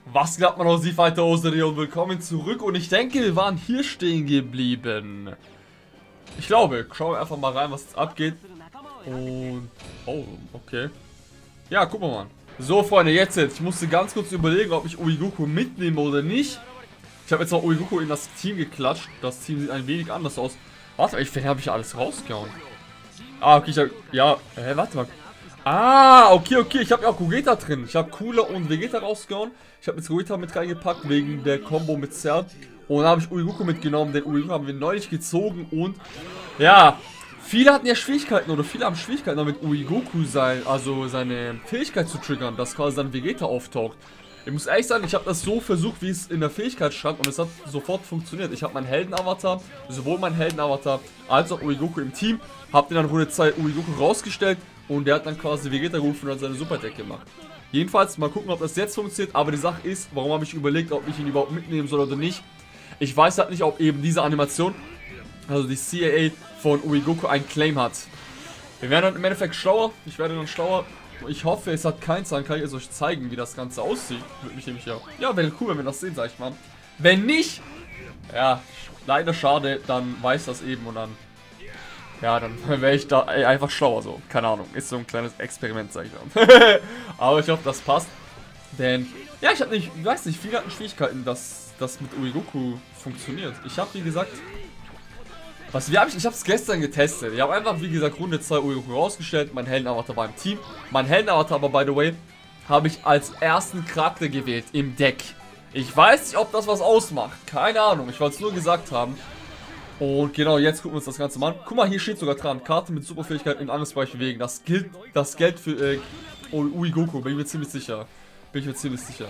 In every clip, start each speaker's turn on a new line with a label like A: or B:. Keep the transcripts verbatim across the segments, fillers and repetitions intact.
A: Was glaubt man aus die Fighter Oserie und willkommen zurück. Und ich denke, wir waren hier stehen geblieben. Ich glaube, schauen wir einfach mal rein, was jetzt abgeht. Und, oh, okay. Ja, guck mal, Mann. So, Freunde, jetzt jetzt. Ich musste ganz kurz überlegen, ob ich Uegoku mitnehme oder nicht. Ich habe jetzt noch Uegoku in das Team geklatscht. Das Team sieht ein wenig anders aus. Warte, ich finde, habe ich alles rausgehauen. Ah, okay, ich hab, ja, hä, warte mal. Ah, okay, okay, ich habe ja auch Gogeta drin. Ich habe Cooler und Vegeta rausgehauen. Ich habe jetzt Gogeta mit reingepackt, wegen der Combo mit Cell. Und dann habe ich Uegoku mitgenommen, den Uegoku haben wir neulich gezogen. Und, ja, viele hatten ja Schwierigkeiten, oder viele haben Schwierigkeiten damit Uegoku sein, also seine Fähigkeit zu triggern, dass quasi dann Vegeta auftaucht. Ich muss ehrlich sagen, ich habe das so versucht, wie es in der Fähigkeit stand, und es hat sofort funktioniert. Ich habe meinen Heldenavatar, sowohl meinen Heldenavatar als auch Uegoku im Team, habe den dann Runde zwei Uegoku rausgestellt und der hat dann quasi Vegeta gerufen und hat seine Super Attack gemacht. Jedenfalls, mal gucken, ob das jetzt funktioniert, aber die Sache ist, warum habe ich überlegt, ob ich ihn überhaupt mitnehmen soll oder nicht. Ich weiß halt nicht, ob eben diese Animation, also die C A A von Uegoku, einen Claim hat. Wir werden dann im Endeffekt schlauer, ich werde dann schlauer. Ich hoffe, es hat keins, dann kann ich es euch zeigen, wie das Ganze aussieht. Würde mich nämlich ja. Ja, wäre cool, wenn wir das sehen, sag ich mal. Wenn nicht, ja, leider schade, dann weiß das eben und dann, ja, dann wäre ich da ey, einfach schlauer so. Keine Ahnung, ist so ein kleines Experiment, sag ich mal. Aber ich hoffe, das passt. Denn, ja, ich habe nicht, ich weiß nicht, viele hatten Schwierigkeiten, dass das mit Uegoku funktioniert. Ich habe, wie gesagt, Was, wie hab ich, ich habe es gestern getestet. Ich habe einfach, wie gesagt, Runde zwei Uegoku rausgestellt. Mein Heldenavatar war im Team. Mein Heldenavatar aber, by the way, habe ich als ersten Charakter gewählt im Deck. Ich weiß nicht, ob das was ausmacht. Keine Ahnung. Ich wollte es nur gesagt haben. Und genau, jetzt gucken wir uns das Ganze mal an. Guck mal, hier steht sogar dran. Karte mit Superfähigkeit in Angriffsbereich bewegen. Das gilt, das Geld für äh, Uegoku. Bin ich mir ziemlich sicher. Bin ich mir ziemlich sicher.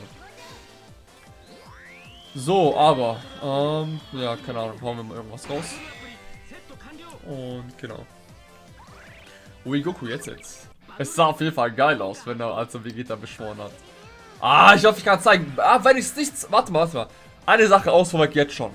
A: So, aber, ähm, ja, keine Ahnung. Hauen wir mal irgendwas raus. Und genau. Uegoku jetzt jetzt. Es sah auf jeden Fall geil aus, wenn er als er Vegeta beschworen hat. Ah, ich hoffe, ich kann es zeigen. Ah, wenn ich es nicht... Warte mal, warte mal. Eine Sache aus, vorweg jetzt schon.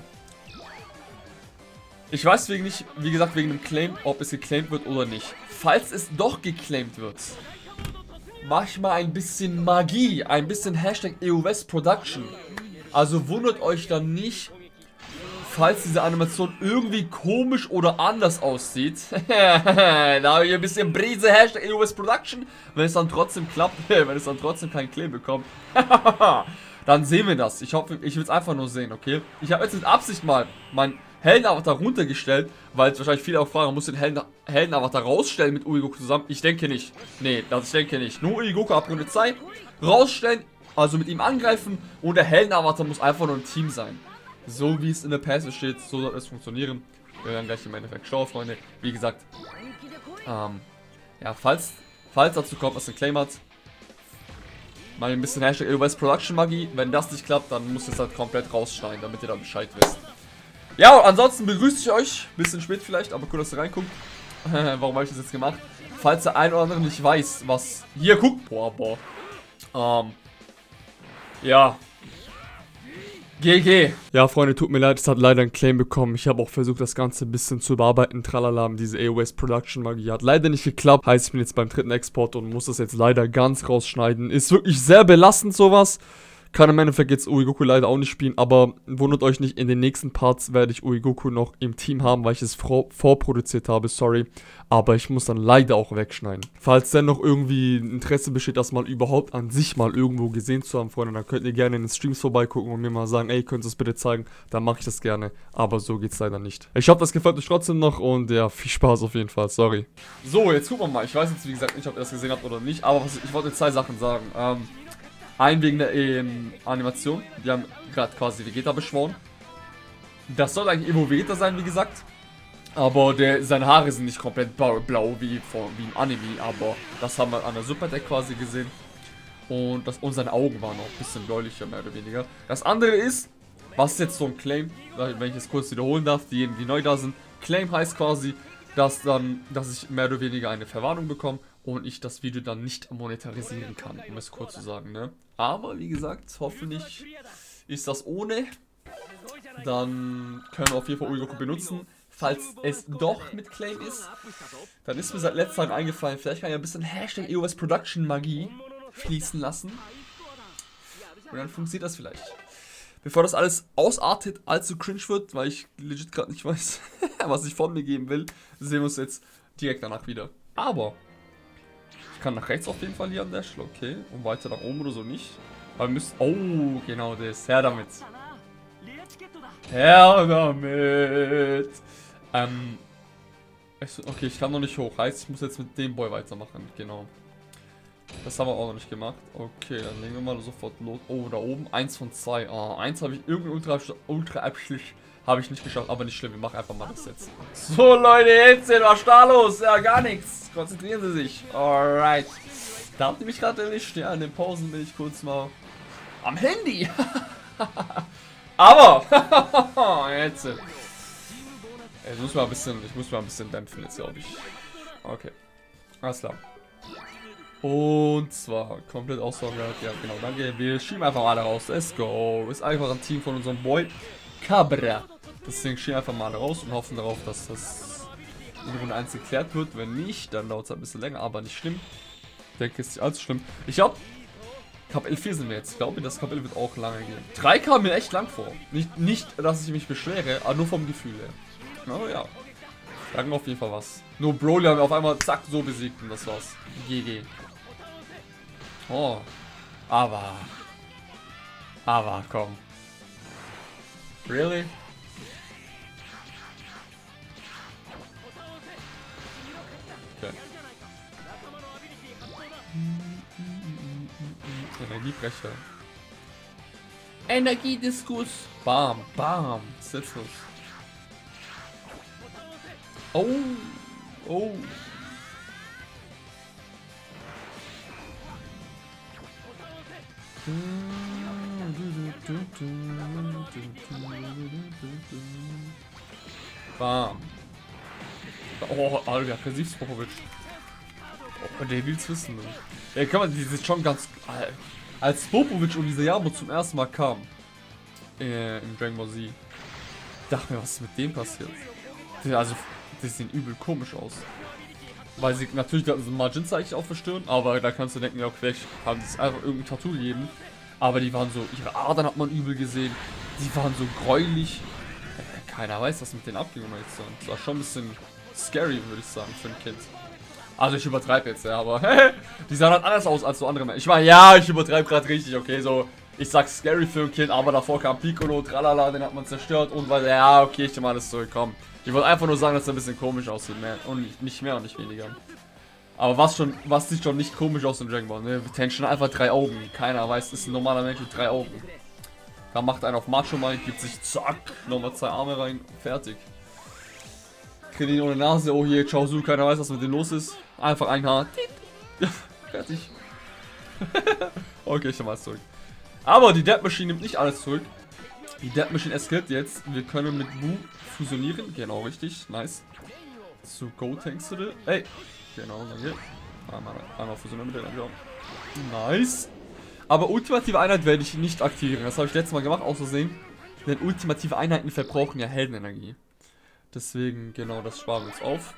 A: Ich weiß wegen nicht, wie gesagt, wegen dem Claim, ob es geclaimt wird oder nicht. Falls es doch geclaimt wird, mach ich mal ein bisschen Magie. Ein bisschen Hashtag E O S Production. Also wundert euch dann nicht, falls diese Animation irgendwie komisch oder anders aussieht. Da habe ich ein bisschen Brise, Hashtag E O S Production. Wenn es dann trotzdem klappt, wenn es dann trotzdem keinen Claim bekommt, dann sehen wir das. Ich hoffe, ich will es einfach nur sehen, okay? Ich habe jetzt mit Absicht mal mein Heldenavatar runtergestellt, weil es wahrscheinlich viele auch fragen, man muss den Helden Heldenavatar rausstellen mit Uegoku zusammen. Ich denke nicht. Nee, das ich denke nicht. Nur Uegoku ab Runde zwei rausstellen, also mit ihm angreifen, und der Heldenavatar muss einfach nur ein Team sein. So wie es in der Pässe steht, so soll es funktionieren. Wir werden gleich im Endeffekt schauen, Freunde. Wie gesagt, ähm, ja, falls, falls dazu kommt, dass ein Claim hat, mal ein bisschen Hashtag E O S Production Magie. Wenn das nicht klappt, dann muss es halt komplett rausschneiden, damit ihr da Bescheid wisst. Ja, und ansonsten begrüße ich euch. Bisschen spät vielleicht, aber cool, dass ihr reinguckt. Warum habe ich das jetzt gemacht? Falls der ein oder andere nicht weiß, was hier guckt. Boah, boah. Ähm, ja. G G. Ja, Freunde, tut mir leid, es hat leider einen Claim bekommen. Ich habe auch versucht, das Ganze ein bisschen zu überarbeiten. Tralala, diese E O S Production Magie hat leider nicht geklappt. Heißt, ich bin jetzt beim dritten Export und muss das jetzt leider ganz rausschneiden. Ist wirklich sehr belastend, sowas. Kann im Endeffekt jetzt Uegoku leider auch nicht spielen, aber wundert euch nicht, in den nächsten Parts werde ich Uegoku noch im Team haben, weil ich es vor vorproduziert habe, sorry. Aber ich muss dann leider auch wegschneiden. Falls dennoch irgendwie Interesse besteht, das mal überhaupt an sich mal irgendwo gesehen zu haben, Freunde, dann könnt ihr gerne in den Streams vorbeigucken und mir mal sagen, ey, könnt ihr es bitte zeigen? Dann mache ich das gerne, aber so geht's leider nicht. Ich hoffe, das gefällt euch trotzdem noch und ja, viel Spaß auf jeden Fall, sorry. So, jetzt gucken wir mal. Ich weiß jetzt, wie gesagt, nicht, ob ihr das gesehen habt oder nicht, aber was, ich wollte zwei Sachen sagen. Ähm... Ein wegen der ähm, Animation. Wir haben gerade quasi Vegeta beschworen. Das soll eigentlich Evo Vegeta sein, wie gesagt. Aber der, seine Haare sind nicht komplett blau, blau wie, von, wie im Anime. Aber das haben wir an der Super Deck quasi gesehen. Und, das, und seine Augen waren auch ein bisschen bläulicher, mehr oder weniger. Das andere ist, was ist jetzt so ein Claim? Wenn ich es kurz wiederholen darf, diejenigen, die neu da sind. Claim heißt quasi, dass, dann, dass ich mehr oder weniger eine Verwarnung bekomme. Und ich das Video dann nicht monetarisieren kann, um es kurz zu sagen, ne? Aber wie gesagt, hoffentlich ist das ohne. Dann können wir auf jeden Fall Uegoku benutzen. Falls es doch mit Claim ist, dann ist mir seit letzter Zeit eingefallen, vielleicht kann ich ein bisschen Hashtag E O S Production Magie fließen lassen. Und dann funktioniert das vielleicht. Bevor das alles ausartet, allzu cringe wird, weil ich legit gerade nicht weiß, was ich von mir geben will, sehen wir uns jetzt direkt danach wieder. Aber ich kann nach rechts auf jeden Fall hier an der Stelle, okay. Und weiter nach oben oder so nicht. Aber wir müssen... Oh, genau das. Her damit. Her damit. Ähm... Okay, ich kann noch nicht hoch. Heißt, ich muss jetzt mit dem Boy weitermachen. Genau. Das haben wir auch noch nicht gemacht. Okay, dann legen wir mal sofort los. Oh, da oben. Eins von zwei. Oh, eins habe ich... Irgendein Ultra-Abschluss Ultra habe ich nicht geschafft. Aber nicht schlimm. Wir machen einfach mal das jetzt. So, Leute, jetzt was da los? Ja, gar nichts. Konzentrieren Sie sich. Alright. Da habt ihr mich gerade erwischt. Ja, in den Pausen bin ich kurz mal am Handy. Aber jetzt. Ich muss mal ein bisschen, ich muss mal ein bisschen dämpfen jetzt, glaube ich. Okay. Alles klar. Und zwar komplett ausverwertet. Ja, genau. Danke. Wir schieben einfach alle raus. Let's go. Ist einfach ein Team von unserem Boy Cabra. Deswegen schieben wir einfach mal alle raus und hoffen darauf, dass das in Runde eins geklärt wird. Wenn nicht, dann dauert es ein bisschen länger, aber nicht schlimm. Ich denke, es ist nicht allzu schlimm. Ich glaube, Kapitel vier sind wir jetzt. Ich glaube, das Kapitel wird auch lange gehen. drei kam mir echt lang vor. Nicht, nicht, dass ich mich beschwere, aber nur vom Gefühl her. Aber ja. Sagen auf jeden Fall was. Nur Broly haben wir auf einmal zack so besiegt und das war's. G G. Oh. Aber. Aber, komm. Really? Okay. Energiebrecher. Energiediskus. Bam, bam. Sitzlos. Oh. Oh. Bam. Oh, Alter, aggressiv Popovic. Oh, der will's wissen. Ja, kann man, die sind schon ganz... Als Popovic und dieser Yamo zum ersten Mal kam, äh, in Dragon Ball Z, dachte mir, was ist mit dem passiert? Die, also, die sehen übel komisch aus. Weil sie natürlich da so ein Margin-Zeichen auf der Stirn, aber da kannst du denken, ja, vielleicht haben sie es einfach irgendein Tattoo gegeben. Aber die waren so, ihre Adern hat man übel gesehen. Die waren so gräulich. Äh, keiner weiß, was mit denen abging, um jetzt zu sagen. Das war schon ein bisschen scary, würde ich sagen, für ein Kind. Also ich übertreibe jetzt, ja, aber die sahen halt anders aus als so andere Menschen. Ich meine, ja, ich übertreibe gerade richtig, okay, so, ich sag scary für ein Kind, aber davor kam Piccolo, tralala, den hat man zerstört und weil, ja, okay, ich nehme alles zurückkommen. Ich wollte einfach nur sagen, dass er ein bisschen komisch aussieht, mehr und nicht mehr und nicht weniger. Aber was schon, was sieht schon nicht komisch aus in Dragon Ball, ne? Tension einfach drei Augen, keiner weiß, ist ein normaler Mensch mit drei Augen. Da macht einer auf Macho Mind, gibt sich zack, nochmal zwei Arme rein, fertig. Krillin ohne Nase, oh hier, Chaozu, keiner weiß, was mit dem los ist. Einfach ein Haar. Ja, fertig. Okay, ich nehme alles zurück. Aber die Death Machine nimmt nicht alles zurück. Die Death Machine eskaliert jetzt. Wir können mit Buu fusionieren. Genau, richtig. Nice. Zu Gotenks. Ey. Genau, danke. Einmal, einmal fusionieren mit der ja. Nice. Aber ultimative Einheit werde ich nicht aktivieren. Das habe ich letztes Mal gemacht, aus Versehen. Denn ultimative Einheiten verbrauchen ja Heldenenergie. Deswegen, genau, das sparen wir uns auf.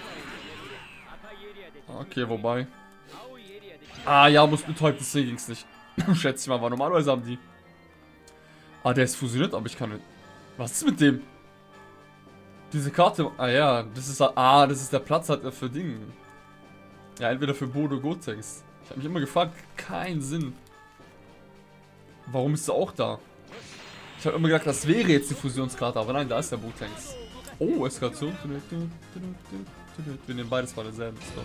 A: Okay, wobei. Ah, ja, muss betäubt, deswegen ging's nicht. Schätze ich mal, weil normalerweise haben die. Ah, der ist fusioniert, aber ich kann nicht. Was ist mit dem? Diese Karte. Ah, ja, das ist. Ah, das ist der Platz halt für Dinge. Ja, entweder für Bodo Gotenks. Ich habe mich immer gefragt, kein Sinn. Warum ist er auch da? Ich habe immer gedacht, das wäre jetzt die Fusionskarte, aber nein, da ist der Gotenks. Oh, Eskalation. Wir nehmen beides mal denselben. So.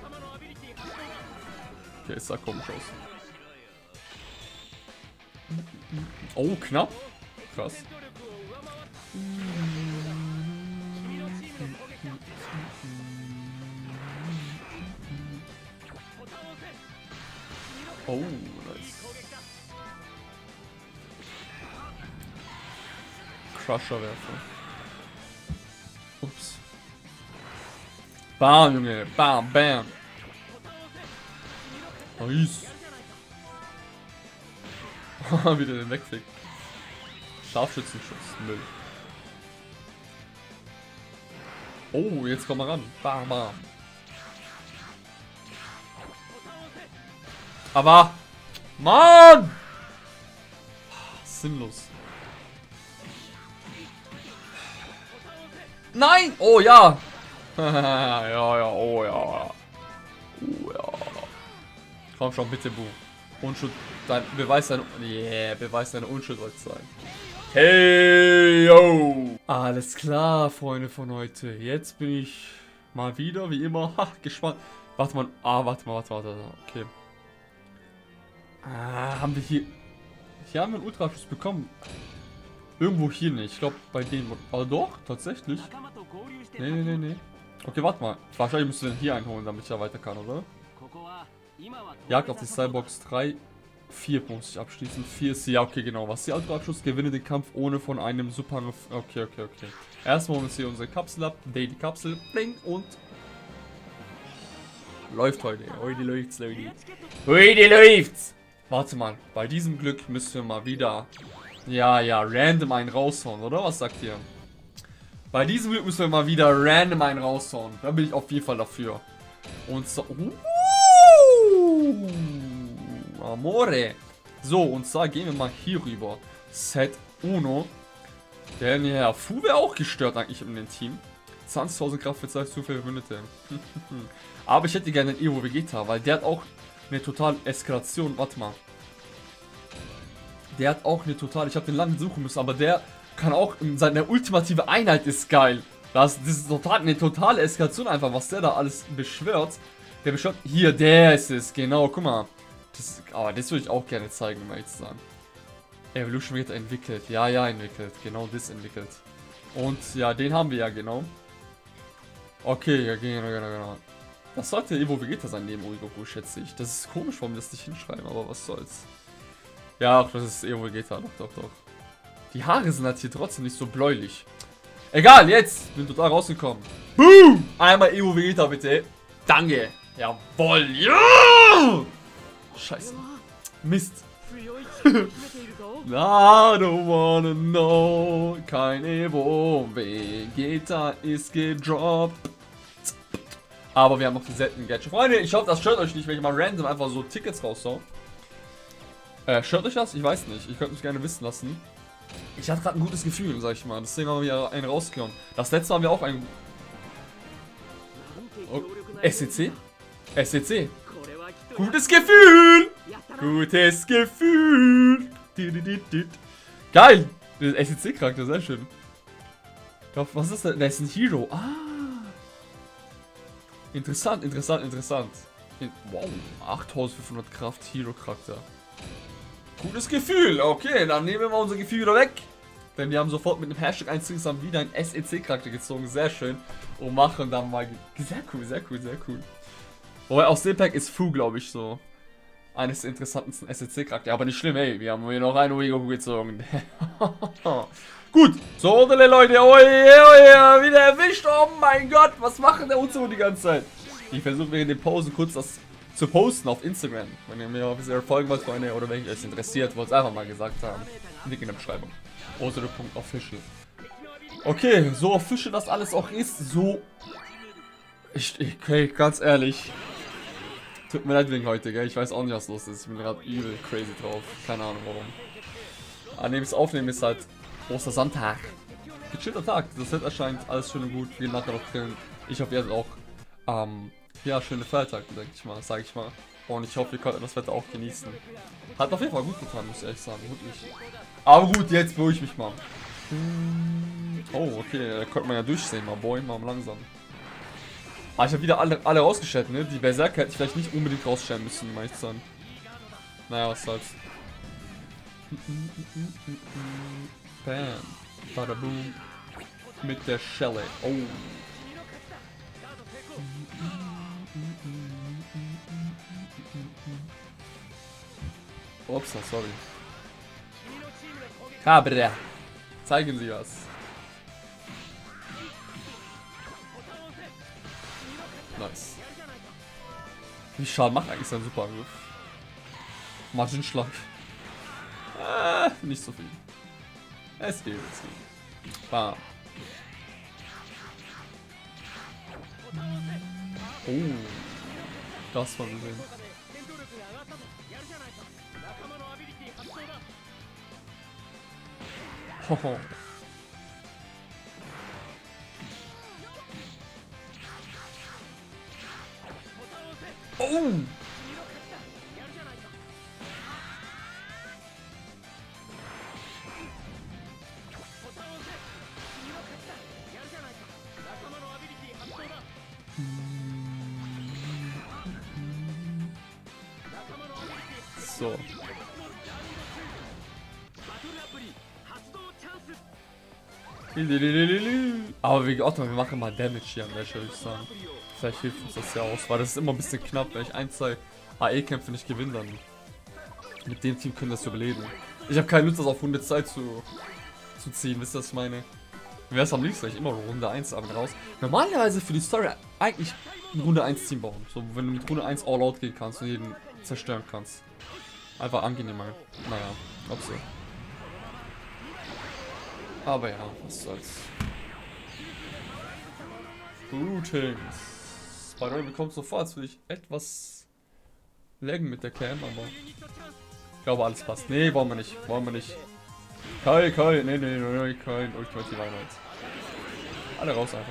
A: Okay, es sah komisch aus. Oh, knapp. Krass. Oh, nice. Crusher-Werfer. Ups. Bam, Junge. Bam, bam. Nice. Wieder den wegfliegt. Scharfschützenschuss. Müll. Oh, jetzt kommen wir ran. Bam, bam. Aber. Mann! ist sinnlos. Nein! Oh ja! ja, ja, oh ja. Oh ja. Komm schon, bitte, Bu. Unschuld, dein, beweis deine, yeah, beweis deine Unschuld soll es sein. Hey, yo! Alles klar, Freunde von heute. Jetzt bin ich mal wieder, wie immer, ha, gespannt. Warte mal, ah, warte mal, warte mal, warte mal, okay. Ah, haben wir hier, hier haben wir einen Ultra-Abschluss bekommen. Irgendwo hier nicht, ich glaube bei denen, aber doch, tatsächlich. Nee, nee, nee, nee. Okay, warte mal, wahrscheinlich müssen wir den hier einholen, damit ich ja weiter kann, oder? Jagd auf die Cyborgs drei. vier muss ich abschließen. vier ist ja, okay, genau. Was ist der Ultra-Abschluss? Gewinne den Kampf ohne von einem Super... Okay, okay, okay. Erstmal holen wir uns hier unsere Kapsel ab. Daily Kapsel. Bling und... Läuft heute. Heute läuft's, Leute. Heute läuft's. Warte mal. Bei diesem Glück müssen wir mal wieder... Ja, ja, random einen raushauen, oder? Was sagt ihr? Bei diesem Glück müssen wir mal wieder random einen raushauen. Da bin ich auf jeden Fall dafür. Und so... Uh, Amore. So, und zwar gehen wir mal hier rüber. Set Uno. Der ja, Fu wäre auch gestört eigentlich in dem Team. zwanzigtausend Kraft für zwei zufällige Verbündete. Aber ich hätte gerne einen Evo Vegeta, weil der hat auch eine totale Eskalation. Warte mal. Der hat auch eine total. Ich habe den lange suchen müssen, aber der kann auch. Seine ultimative Einheit ist geil. Das, das ist total, eine totale Eskalation einfach, was der da alles beschwört. Der beschwört. Hier, der ist es. Genau, guck mal. Das, aber das würde ich auch gerne zeigen, um ehrlich zu sagen. Evolution wird entwickelt. Ja, ja, entwickelt. Genau das entwickelt. Und ja, den haben wir ja, genau. Okay, ja, genau, genau, genau. Das sollte Evo Vegeta sein neben Uigoku, schätze ich. Das ist komisch, warum wir das nicht hinschreiben, aber was soll's. Ja, das ist Evo Vegeta, doch, doch, doch. Die Haare sind halt hier trotzdem nicht so bläulich. Egal, jetzt! Bin total rausgekommen. Boom! Einmal Evo Vegeta, bitte. Danke. Jawoll. Ja! Scheiße. Mist. I don't wanna know. Kein Evo Vegeta ist gedroppt. Aber wir haben noch die seltenen Gadgets. Freunde, ich hoffe, das stört euch nicht, wenn ich mal random einfach so Tickets raushau. Äh, stört euch das? Ich weiß nicht. Ich könnte mich gerne wissen lassen. Ich hatte gerade ein gutes Gefühl, sag ich mal. Deswegen haben wir ja einen rausgehauen. Das letzte haben wir auch ein... Oh, S C C? S C C. Gutes Gefühl! Gutes Gefühl! Geil! Der S C C-Charakter, sehr schön. Ich glaub, was ist das? Der ist ein Hero. Ah! Interessant, interessant, interessant. Wow, achttausendfünfhundert Kraft Hero-Charakter. Gutes Gefühl! Okay, dann nehmen wir mal unser Gefühl wieder weg. Denn wir haben sofort mit dem Hashtag eins zusammen wieder einen S E C-Charakter gezogen. Sehr schön. Und machen dann mal... Sehr cool, sehr cool, sehr cool. Wobei auch Silpack ist Fu, glaube ich, so. Eines der interessantesten S E C-Charakter. Aber nicht schlimm, ey. Wir haben hier noch einen Uigoku gezogen. Gut. So, Leute. Oh yeah, oh yeah. Wieder erwischt. Oh mein Gott. Was machen der Uzo die ganze Zeit? Ich versuche während den Pausen kurz das zu posten auf Instagram. Wenn ihr mir auf Instagram folgen wollt, Freunde, oder wenn ihr euch interessiert, wollt es einfach mal gesagt haben. Link in der Beschreibung. Otto.official. Okay, so official das alles auch ist, so... Ich, ich, okay, ganz ehrlich. Tut mir leid wegen heute, gell? Ich weiß auch nicht, was los ist. Ich bin gerade übel crazy drauf. Keine Ahnung warum. An dem es aufnehmen ist halt Ostersonntag. Gechillter Tag. Das Set erscheint, alles schön und gut. Wir nachher noch drin. Ich hoffe, ihr hattet auch ähm, ja, schöne Feiertage, denke ich mal, sage ich mal. Und ich hoffe, ihr könnt das Wetter auch genießen. Hat auf jeden Fall gut getan, muss ich ehrlich sagen. Wirklich. Aber gut, jetzt beruhige ich mich mal. Oh, okay, da könnte man ja durchsehen, mal boy, mal langsam. Ah, ich habe wieder alle, alle rausgestellt, ne? Die Berserker hätte ich vielleicht nicht unbedingt rausstellen müssen, um ehrlich zu sein. Naja, was soll's. Bam. Bada boom. Mit der Schelle. Oh. Ups, sorry. Cabra. Zeigen Sie was. Nice. Wie schade macht eigentlich sein Superangriff? Maschinenschlag. Äh, nicht so viel. Es geht, es geht. Bam. Oh. Das war gesehen. Hoho. Oh! So. Aber wie gesagt, wir machen mal Damage hier an der Stelle, würde ich sagen. Vielleicht hilft uns das ja aus, weil das ist immer ein bisschen knapp, wenn ich ein, zwei A E-Kämpfe nicht gewinne, dann mit dem Team können wir das überleben. Ich habe keine Lust, das auf Runde zwei zu, zu ziehen, wisst ihr, was ich meine? Wäre es am liebsten, ich immer Runde eins aber raus. Normalerweise für die Story eigentlich ein Runde eins Team bauen. So, wenn du mit Runde eins all out gehen kannst und jeden zerstören kannst. Einfach angenehmer. Naja, ob so. Aber ja, was soll's. Greetings. Bei mir bekommt so vor, als würde ich etwas laggen mit der Cam, aber ich glaube alles passt. Nee, wollen wir nicht. Wollen wir nicht. Kein, kein, nee, nee, nee, kein ultimative Einheit. Alle raus einfach.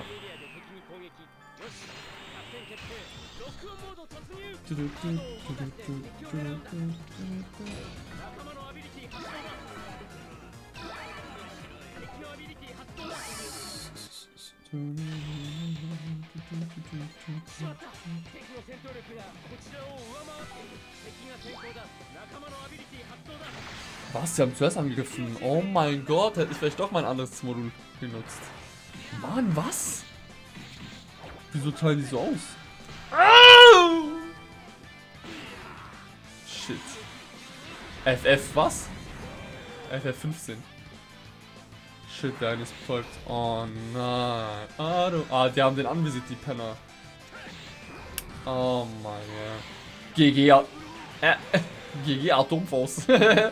A: Was? Sie haben zuerst angegriffen. Oh mein Gott, hätte ich vielleicht doch mal ein anderes Modul genutzt. Mann, was? Wieso teilen die so aus? Oh! Shit. F F was? F F fünfzehn. Shit, der eine ist betäubt. Oh nein. Ah, du. Ah, die haben den anvisiert, die Penner. Oh mein Gott. G G. Äh, G G Atomfaust. Naja.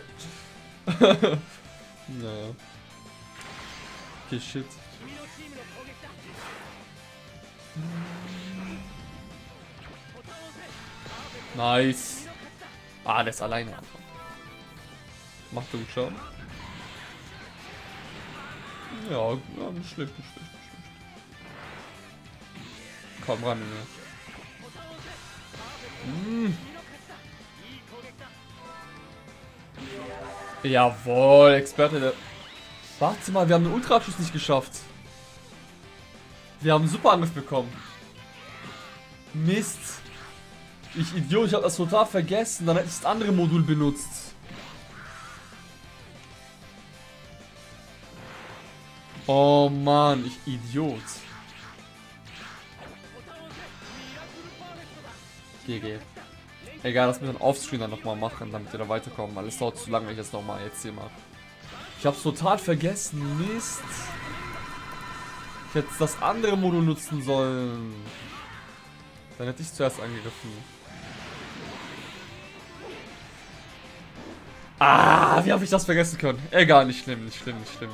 A: Okay, shit. Nice. Ah, der ist alleine einfach. Macht gut Schaden. Ja, ja, nicht schlecht, nicht schlecht, nicht schlecht. Komm ran, ne? Hm. Jawohl, Experte der... Warte mal, wir haben den Ultra-Abschluss nicht geschafft. Wir haben einen Superangriff bekommen. Mist. Ich Idiot, ich habe das total vergessen. Dann hätte ich das andere Modul benutzt. Oh Mann, ich Idiot. G G. Egal, das müssen wir dann offscreen dann nochmal machen, damit wir da weiterkommen. Weil es dauert zu lange, wenn ich das nochmal jetzt hier mache. Ich hab's total vergessen. Mist. Ich hätte das andere Modul nutzen sollen. Dann hätte ich zuerst angegriffen. Ah, wie habe ich das vergessen können? Egal, nicht schlimm, nicht schlimm, nicht schlimm.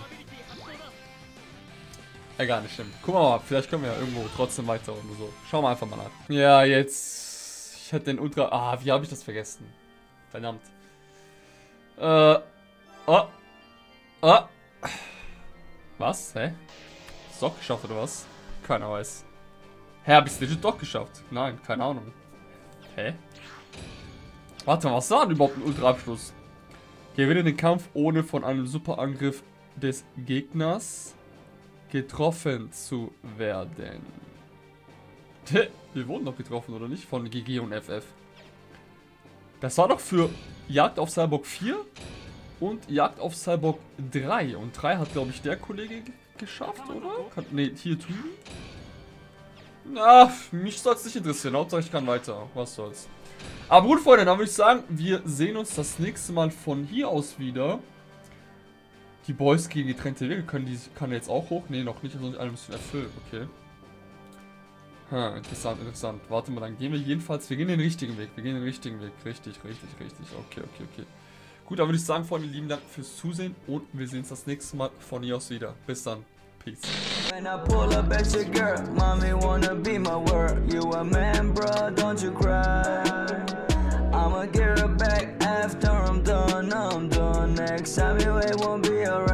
A: Egal, nicht schlimm. Guck mal, vielleicht können wir ja irgendwo trotzdem weiter oder so. Schauen wir einfach mal nach. Ja, jetzt... Ich hätte den Ultra... Ah, wie habe ich das vergessen? Verdammt. Äh... Oh. Oh. Was? Hä? Ist doch geschafft oder was? Keiner weiß. Hä, hab ich's legit doch geschafft? Nein, keine Ahnung. Hä? Warte mal, was war denn überhaupt ein Ultra-Abschluss? Gewinne den Kampf, ohne von einem Superangriff des Gegners getroffen zu werden. Wir wurden doch getroffen, oder nicht? Von G G und F F. Das war doch für Jagd auf Cyborg vier und Jagd auf Cyborg drei. Und drei hat, glaube ich, der Kollege geschafft, oder? Kann, ne, hier drüben? Na, mich soll es nicht interessieren. Hauptsache ich kann weiter. Was soll's. Aber gut, Freunde, dann würde ich sagen, wir sehen uns das nächste Mal von hier aus wieder. Die Boys gehen getrennte Wege. Können die, kann jetzt auch hoch? Ne, noch nicht. Also alle müssen erfüllen. Okay. Hm, interessant, interessant. Warte mal, dann gehen wir jedenfalls. Wir gehen den richtigen Weg. Wir gehen den richtigen Weg. Richtig, richtig, richtig. Okay, okay, okay. Gut, dann würde ich sagen, Freunde, lieben Dank fürs Zusehen. Und wir sehen uns das nächste Mal von hier aus wieder. Bis dann. Peace.
B: When I pull up at your girl, mommy wanna be my word. You a man, bro, don't you cry. I'ma get her back after I'm done, I'm done. Next time you it won't be alright.